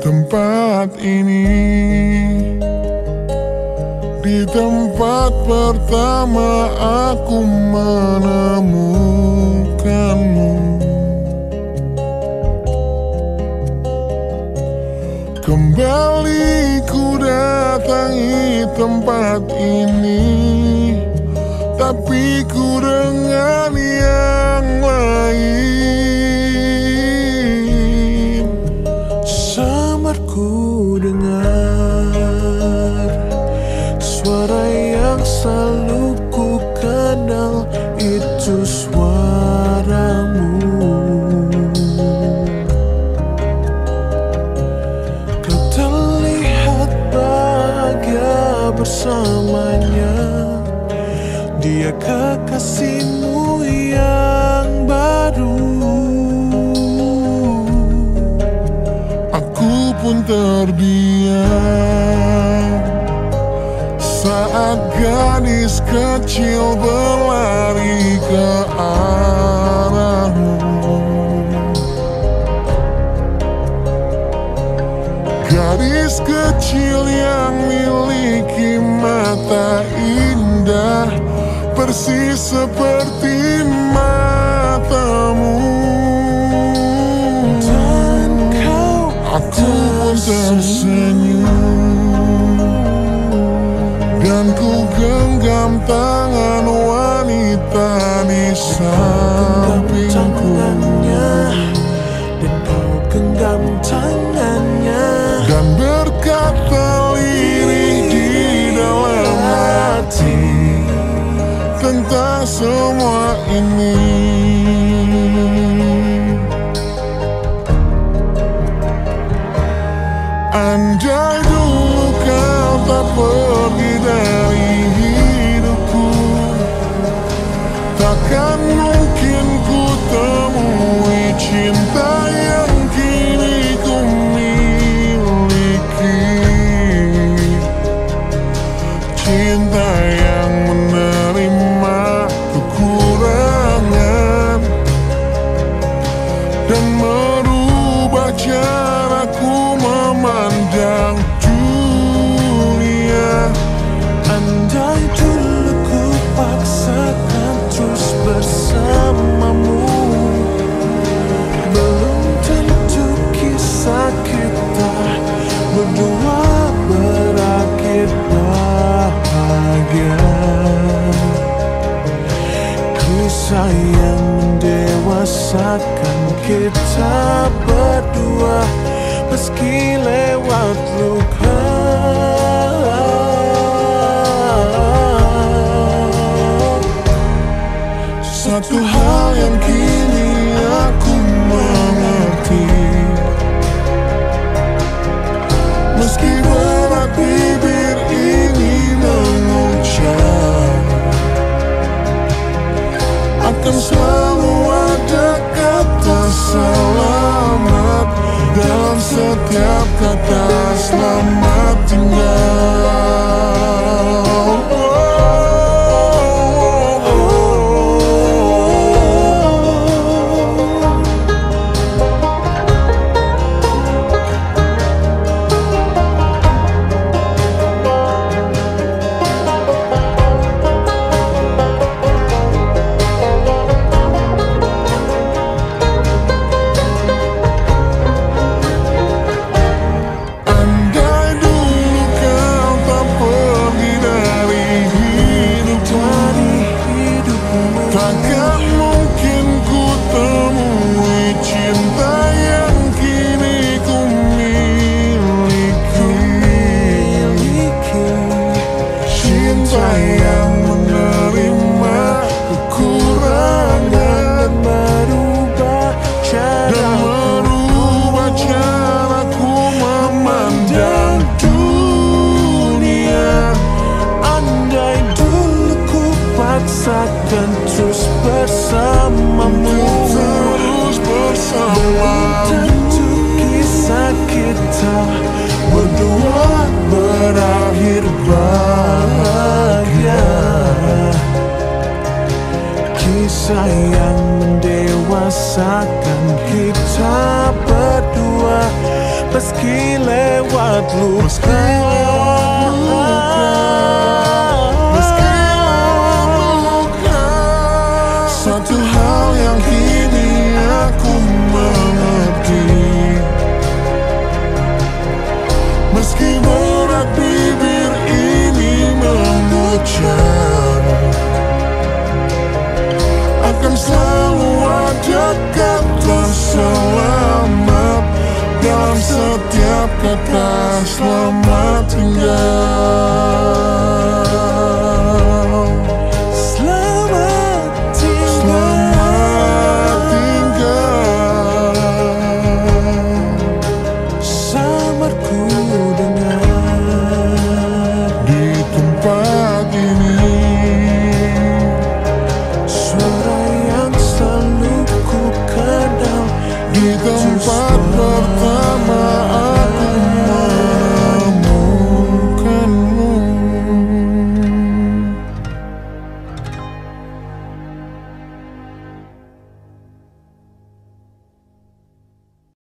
tempat ini, di tempat pertama aku menemukanmu. Kembali ku datangi tempat ini, tapi ku dengan yang lain. Samar ku dengar suara yang selalu ku kenal, itu suaramu. Kau terlihat bahagia bersamanya, dia kekasihmu yang baru. Aku pun terdiam saat gadis kecil berlari ke arahmu. Gadis kecil yang miliki mata indah, persis seperti matamu. Dan kau Aku pun tersenyum, dan ku genggam tangan wanita di sampingku. Dan kau genggam tangannya, Dan berkata lirih di dalam hati tentang semua ini. Andai dulu kau tak pergi dari hidupku, takkan mungkin ku temui cinta yang kini ku miliki. Cinta yang menerima kekurangan dan merubah caraku memandang dunia. andai dulu ku paksakan terus bersamamu, belum tentu kisah kita berdua berakhir bahagia. Kisah yang mendewasakan kita berdua, meski lewat luka. Satu hal yang kini aku mengerti, meski berat bibir ini mengucap, akan selalu ada kata selamat dalam setiap kata selamat tinggal. meski lewat luka. Meski luka, satu hal yang kini aku mengerti. Meski berat bibir ini mengucap, akan selalu ada kata selamat dalam setiap kata selamat tinggal.